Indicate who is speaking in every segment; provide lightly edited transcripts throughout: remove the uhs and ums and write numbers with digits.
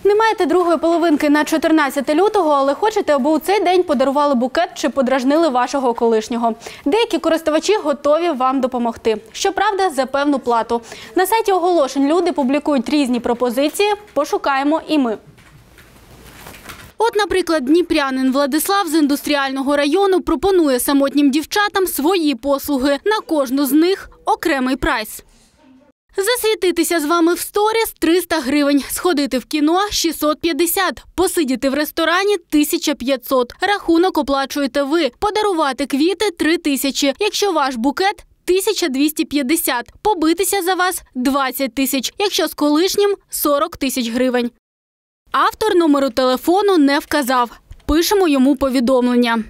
Speaker 1: Не маєте другої половинки на 14 лютого, але хочете, аби у цей день подарували букет чи подражнили вашого колишнього. Деякі користувачі готові вам допомогти. Щоправда, за певну плату. На сайті оголошень люди публікують різні пропозиції, пошукаємо і ми. От, наприклад, дніпрянин Владислав з індустріального району пропонує самотнім дівчатам свої послуги. На кожну з них окремий прайс. Засвітитися з вами в сторіс – 300 гривень, сходити в кіно – 650, посидіти в ресторані – 1500, рахунок оплачуєте ви, подарувати квіти – 3000, якщо ваш букет – 1250, побитися за вас – 20 тисяч, якщо з колишнім – 40 тисяч гривень. Автор номеру телефону не вказав. Пишемо йому повідомлення.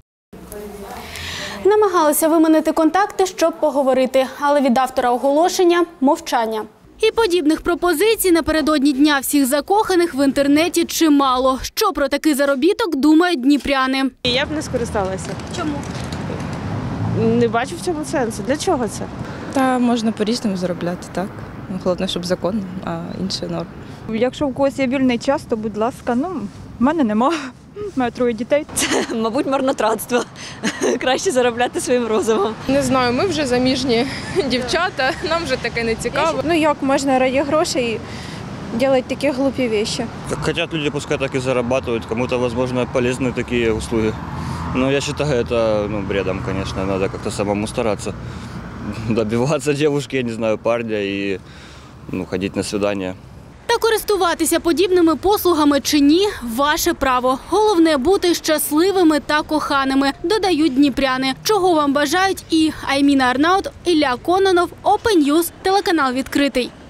Speaker 1: Намагалися виманити контакти, щоб поговорити, але від автора оголошення – мовчання. І подібних пропозицій напередодні Дня всіх закоханих в інтернеті чимало. Що про такий заробіток думають дніпряни?
Speaker 2: Я б не скористалася.
Speaker 1: Чому?
Speaker 2: Не бачу в цьому сенсу. Для чого це?
Speaker 3: Та можна по-різному заробляти, так. Головне, щоб закон, а інше норм.
Speaker 4: Якщо у когось є вільний час, то, будь ласка, в мене нема. Маю 3 дітей.
Speaker 5: Це, мабуть, марнотратство. Краще заробляти своїм розумом.
Speaker 6: Не знаю, ми вже заміжні дівчата, нам вже таке не цікаво.
Speaker 7: Ну як можна ради грошей робити такі глупі речі?
Speaker 8: Хотят люди, пускай так и зарабатывают, кому-то, возможно, полезны такие услуги. Но я считаю это бредом, конечно, надо как-то самому стараться. Добиваться девушки, я не знаю, парня и ходить на свидания.
Speaker 1: Та користуватися подібними послугами чи ні – ваше право. Головне – бути щасливими та коханими, додають дніпряни. Чого вам бажають і Айміна Арнаут, Ілля Кононов, Open News, телеканал «Відкритий».